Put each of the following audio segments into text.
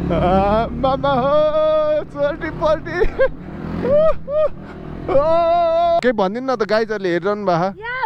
मामा हो चल्टी पल्टी के भन्दिन न त गाइजहरूले हेरिरहनु भएको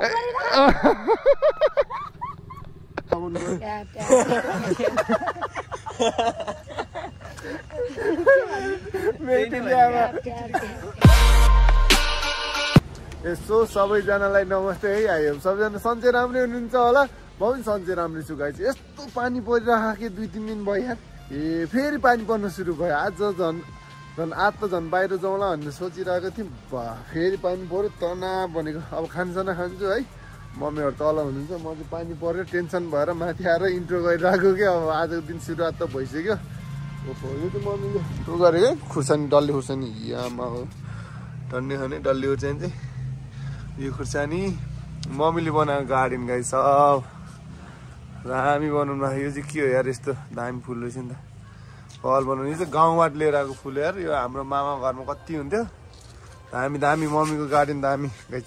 यसो सबैजनालाई नमस्ते है आयो सबैजना सन्चै राम्रै हुनुहुन्छ होला म पनि सन्चै राम्रै छु गाइज यस्तो पानी परिरहेको के 2-3 दिन भयो यार ए फेरि पानी पर्न सुरु भयो आज झन् आज त झन् बाहिर जाउँला भनेर सोचिरहेको थिएँ फेरि पानी पर्यो तनाव भनेको अब खानसाना खान्छु है मम्मीहरू तल हुनुहुन्छ म चाहिँ पानी पर्यो टेन्सन भएर माथि आएर इन्ट्रो गरिरहेको क्या अब आजको दिन सुरुवात त भइसक्यो ओहो यो त मम्मीले उ गरेको है खुर्सानी डल्ले खुर्सानी यामा हो टन्ने खाने डल्ले खुर्सानी चाहिँ यो खुर्सानी मम्मीले बनाएको गार्डन गाई सब दामी बनाउनु भएको यो चाहिँ के हो यार यस्तो दामी फुल रहेछ नि त फल बनाउनु यो चाहिँ गाउँबाट लिएर आएको फुल यार यो हाम्रो मामा घरमा कति हुन्थ्यो दामी दामी मम्मीको गार्डन दामी गाइस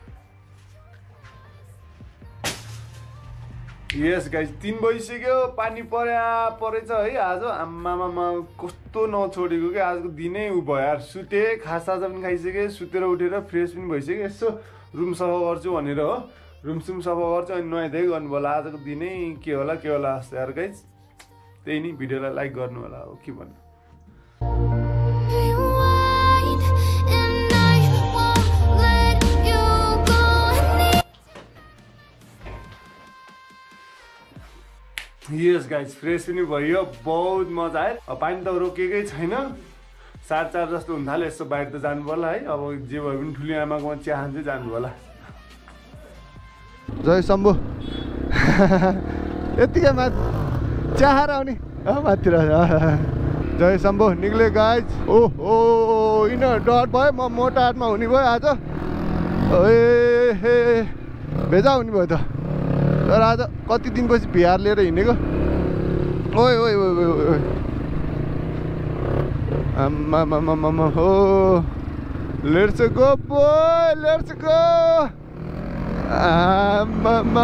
यस गाइस 3 बजिसक्यो पानी परेछ है आज आमामा कस्तो नछोडेको क्या आजको दिनै उ भयो यार सुते खासाजा पनि खाइसकेँ सुतेर उठेर फ्रेस पनि भइसक्यो यसो रुम सफा गर्छु भनेर हो रुम सफा गर्छु अनि नुहाइ धुवाइ गर्नु होला आजको दिनै के होला जस्तो यार गाइस त्यही नि भिडियोलाई लाइक गर्नु होला हो के भन्नु यस गाइस फ्रेस पनि भयो बहुत मजा आयो पानी त रोकेकै छैन 4:30 जस्तो हुन थाल्यो यसो बाहिर त जानु पर्ला है अब जे भयो पनि ठुली आमाकोमा चिया खान्छै जानु होला जय शम्भु यतिकै चिया खाएर आउने माथि जय शम्भु निक्ले गाइज ओहो यिनीहरू डर भयो म मोटा हातमा हुने भयो आज ए भेजा हुने भयो त तर आज कति दिनपछि बिहार लिएर हिँडेको ओइ ओइ ओइ ओइ आम्मा हो let's go boy let's go आम्मा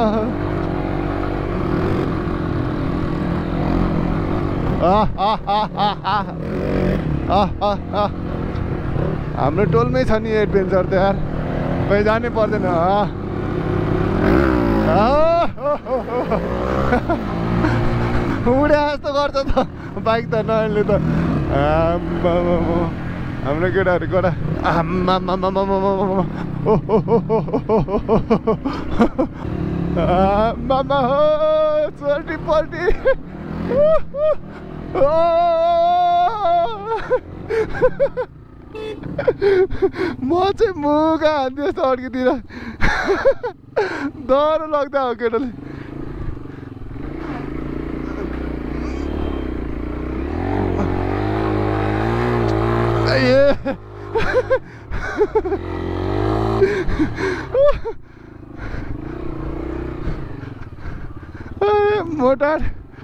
हाम्रो टोलमै छ नि एडभेन्चर त यार कहीँ जानै पर्दैन उडे जस्तो गर्छ त बाइक त नयाँले त हाम्रो केटाहरू कडा आम्मा हो चल्टी पल्टी म चाहिँ मुगा हान्थेँ यस्तो अड्कीतिर डर लाग्दा हो केटाले मोटार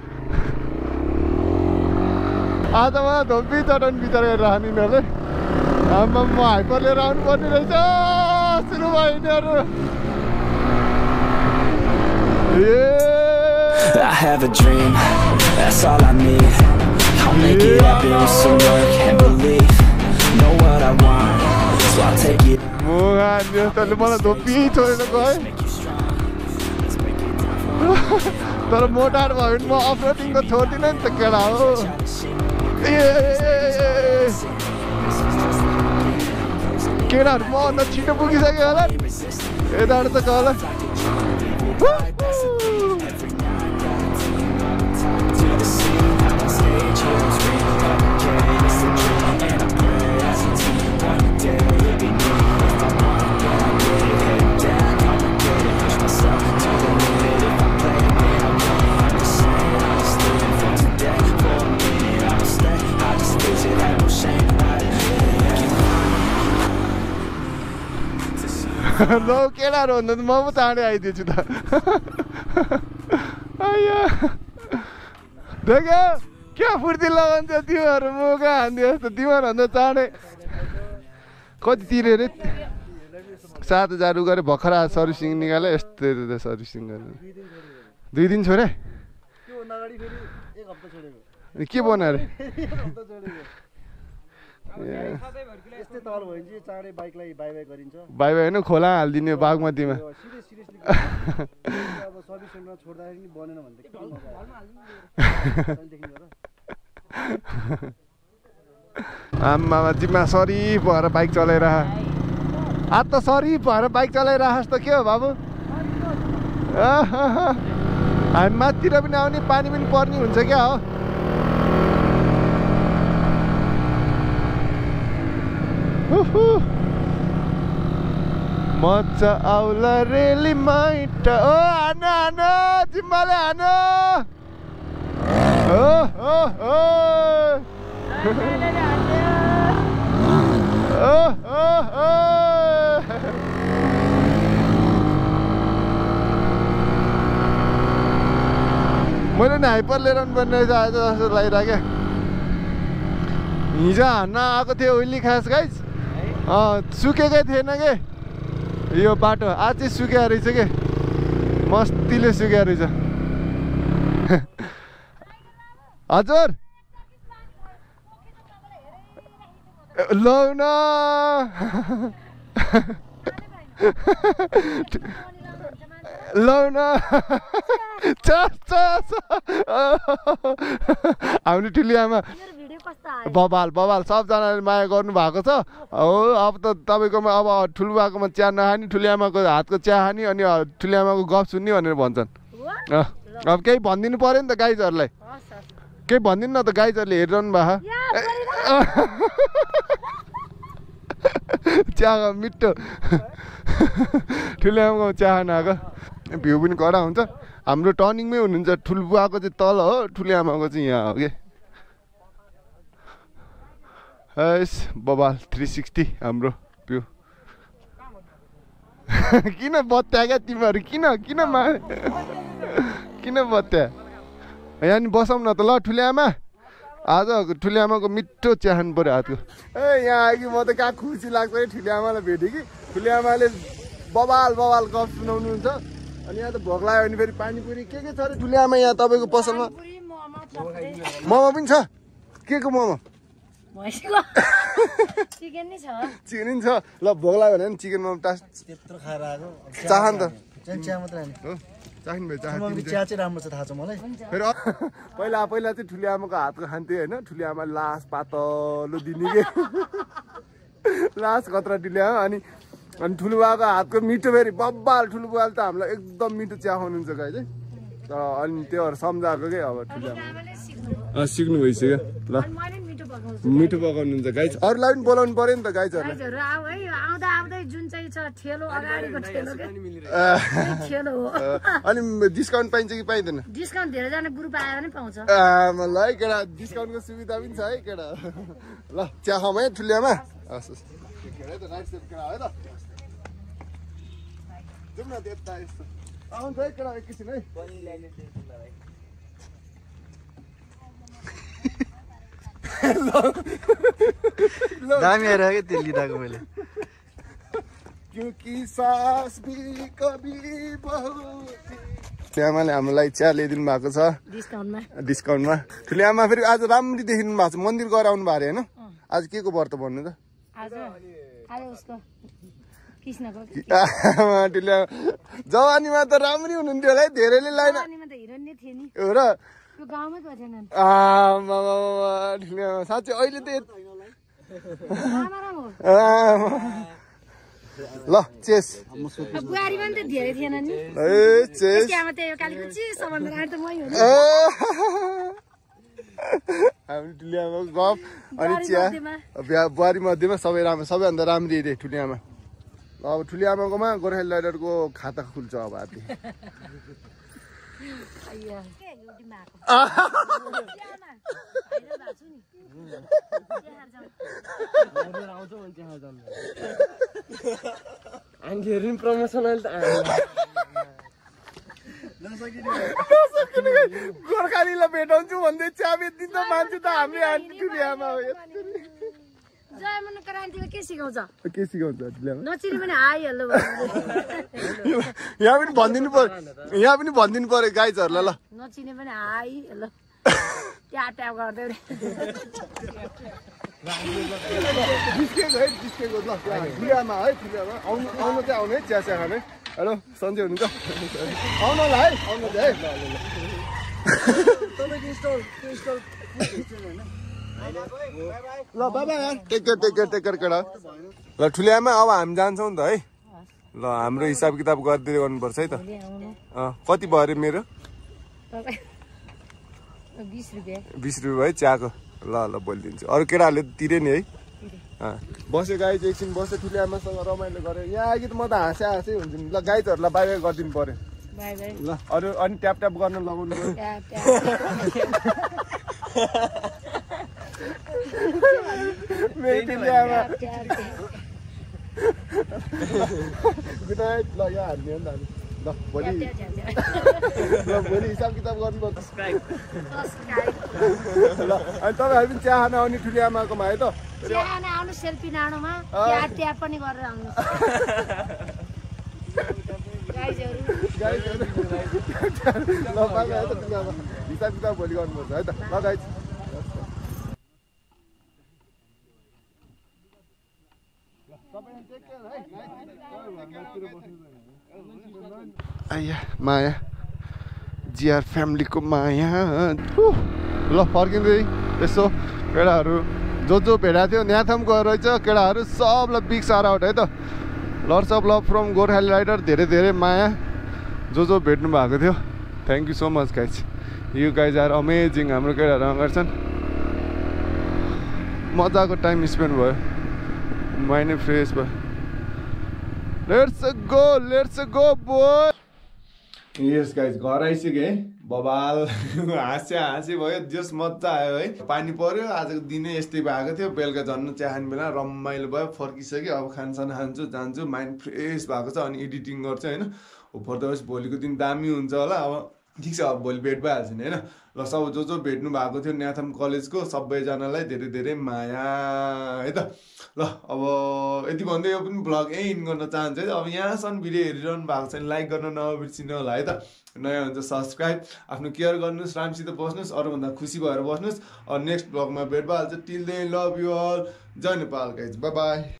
आज मलाई धोपी चटाउने विचार गरेर राख्ने यिनीहरूले आमा म हाइपर लिएर आउनु पर्ने रहेछ सुरु भयो यिनीहरू I have a dream, that's all I need. I'll make it happen with some work and belief. Know what I want, so I'll take it. तैँले मलाई धोपी छोडेर गएँ तर मोटार भयो भने म अफरोडिङको छोड्दिनँ नि त केटा हो केटाहरू म अन्त छिटो पुगिसक्यो होला यताबाट त होला ल केटाहरू भन्दा त म पो चाँडै आइदिन्छु त देख्यो क्या फुर्ती लगाउँछ तिमीहरू म कहाँ हान्दियो जस्तो तिमीहरूभन्दा चाँडै कति तिर्यो अरे 7,000 गरेर भर्खर सर्भिसिङ निकाल्यो यस्तो सर्भिसिङ गरेर 2 दिन छोडे के बनाएर यस्तै तल भयो भने चाँडै बाइकलाई बाइ बाइ गरिन्छ बाई बाई होइन खोला हालिदिने बागमतीमा अब सर्भिस सेन्टरमा छोड्दाखेरि नि बनेन भने त के आमामा जिम्मा सरी भएर बाइक चलाइरह आज त सरी भएर बाइक चलाइरहस् त के हो बाबु हामी माथितिर पनि आउने पानी पनि पर्ने हुन्छ क्या हो मजा आउला रेली माइट ओ हानो हानो जिम्माले हानो ओ ओ ओ मैले नि हाइपर लिएर पनि पर्ने रहेछ आज जस्तो लागिरहेको हिजो हान्न आएको थियो उहिले खास गाइस सुकेकै थिएन के यो बाटो आज चाहिँ सुक्या रहेछ के मस्तीले सुक्या रहेछ हजुर लौ न लौ न हामीले ठुली आमा बबाल बबाल सबजनाले माया गर्नु भएको छ हो अब त तपाईँकोमा अब ठुलो आमाकोमा चिया नखाने ठुली आमाको हातको चिया खाने अनि ठुली आमाको गफ सुन्ने भनेर भन्छन् अब केही भनिदिनु पर्यो नि त गाइजहरूलाई केही भनिदिनु न त गाइजहरूले हेरिरहनु भएको चिया मिठो ठुलो आमाको चिया खान आएको भ्यू पनि कडा हुन्छ हाम्रो टर्निङमै हुनुहुन्छ ठुलो बुवाको चाहिँ तल हो ठुलो आमाको चाहिँ यहाँ हो कि हस् बबाल 360 हाम्रो भ्यू किन बत्या क्या तिमीहरू किन बत्या यहाँ नि बसौँ न त ल ठुले आमा आज ठुले आमाको मिठो चिया खानु पऱ्यो हातको ए यहाँ आयो कि म त कहाँ खुसी लाग्छ है ठुले आमालाई भेटेँ कि ठुले आमाले बबाल बबाल गफ सुनाउनुहुन्छ अनि यहाँ त भोक लाग्यो भने फेरि पानीपुरी के छ अरे ठुले आमा यहाँ तपाईँको पसलमा मोमो पनि छ के को मोमो चिकन नि छ ल भोक लाग्यो भने चिकन मोमो त्यत्रो खाएर आएको चाहन त चिया मात्र हो चाहन भयो चाहन चिया चाहिँ राम्रो छ थाहा छ मलाई फेरि पहिला चाहिँ ठुली आमाको हातको खान्थ्यो होइन ठुली आमा लास पातलो दिने के लास खतरा ठुली आमा अनि ठुलो बुवाको हातको मिठो फेरि बब्बाल ठुलो बुवाले त हामीलाई एकदम मिठो चिया खुवाउनुहुन्छ गाई चाहिँ अनि त्योहरू सम्झाएको के अब ठुलो आमा सिक्नु भइसक्यो ल मिठो पकाउनुहुन्छ गाइज अरूलाई पनि बोलाउनु पर्यो नि त गाइजहरूलाई अनि डिस्काउन्ट पाइन्छ कि पाइँदैन डिस्काउन्ट धेरैजना ग्रुप आएर पनि पाउँछ ल है केटा डिस्काउन्टको सुविधा पनि छ है केटा ल चिया खाउँ है ठुलियामा हस् जाउँ न त्यता यस्तो आउँछ है केटा एकैछिन है दामी आएर क्या त्यो लिँदाको मैले क्योंकि सास भी कभी बहुत आमाले हामीलाई चिया ल्याइदिनु भएको छ डिस्काउन्टमा ठुली आमा फेरि आज राम्ररी देखिनु भएको छ मन्दिर गएर आउनु भएको अरे होइन आज के को व्रत भन्नु त जवानीमा त राम्रै हुनुहुन्थ्यो होला है धेरैले लाइन हो र साँच्चै अहिले त ल चेस बुहारीमा नि त धेरै थिएन नि ए चेस हामी ठुलियामा गफ अनि चिया बुहारी मध्येमा सबै राम्रो सबैभन्दा राम्री रे ठुलियामा अब ठुलियामाकोमा गोर्खा लाइडरको खाता खुल्छ अब आदि गोर्खालीलाई भेटाउँछु भन्दै चिया बेचिदिन्छ मान्छे त हामीले आन्टी ठुलियामा हो के सिकाउँछ नचिने पनि आइहाल्नु यहाँ पनि भनिदिनु पर्यो गाइजहरूलाई ल नचिने पनि आइहाल्नु ट्याप ट्याप गर्दै जिस्केको है जिस्केको ल ठुलियामा है ठुलियामा आउनु आउनु चाहिँ आउने चिया चिया खाने हेलो सन्चै हुनुहुन्छ आउनु होला है आउनु है ल ल ल ल बाबा यार टेक केयर केटा ल ठुलियामा अब हामी जान्छौँ नि त है ल हाम्रो हिसाब किताब गरिदिँदै गर्नुपर्छ है त कति भयो अरे मेरो 20 रुपियाँ 20 रुपियाँ है चियाको ल ल बोलिदिन्छु अरू केटाहरूले तिरे नि है बस्यो गाइज एकछिन बस्यो ठुलिआमासँग रमाइलो गरेँ यहाँ आएकी त म त हाँसै हुन्छ नि ल गाइजहरूलाई बाई बाई गरिदिनु पर्यो बाई बाई ल अरू अनि ट्याप ट्याप गर्न लगाउनु पर्यो गुड नाइट ल यहाँ हाल्ने हो नि त हामी ल भोलि हिसाब किताब गर्नुपर्छ ल अनि तपाईँहरू पनि चिया खान आउने ठुली आमाकोमा है त चिया खान आउनु सेल्फी नाडोमा चिया ट्याप पनि गरेर आउनु ल बाबा है त ठुली आमा हिसाब किताब भोलि गर्नुपर्छ है त ल गाइज आइया माया जिआर फ्यामिलीको माया ल फर्किँदै यसो केटाहरू जो भेटाएको थियो न्याथम गएर रहेछ केटाहरू सबलाई बिग सार आउट है त lots of love from Gorkhali rider धेरै धेरै माया जो भेट्नु भएको थियो thank you so much guys you guys are amazing हाम्रो केटाहरू अगाडि छन् मजाको टाइम स्पेन्ड भयो माइन्ड फ्रेस भयो let's go boy yes guys घर आइसक्यो है बबाल हाँसे भयो जस मजा आयो है पानी पर्यो आजको दिनै यस्तै भएको थियो बेलुका झन् चिया खाने बेला रमाइलो भयो फर्किसक्यो अब खानसाना खान्छु जान्छु माइन्ड फ्रेस भएको छ अनि एडिटिङ गर्छु होइन फर्दर भोलिको दिन दामी हुन्छ होला अब ठिक छ अब भोलि भेट भइहाल्छ नि होइन ल सब जो भेट्नु भएको थियो न्याथम कलेजको सबैजनालाई धेरै धेरै माया है त ल अब यति भन्दै यो पनि भ्लग यही इन गर्न चाहन्छु है अब यहाँसम्म भिडियो हेरिरहनु भएको छ भने लाइक गर्न नबिर्सिनु होला है त नयाँ हुन्छ सब्सक्राइब आफ्नो केयर गर्नुहोस् राम्रोसित बस्नुहोस् अरूभन्दा खुसी भएर बस्नुहोस् नेक्स्ट भ्लगमा भेट भइहाल्छ till then love you all जय नेपाल गाइज बाई बाई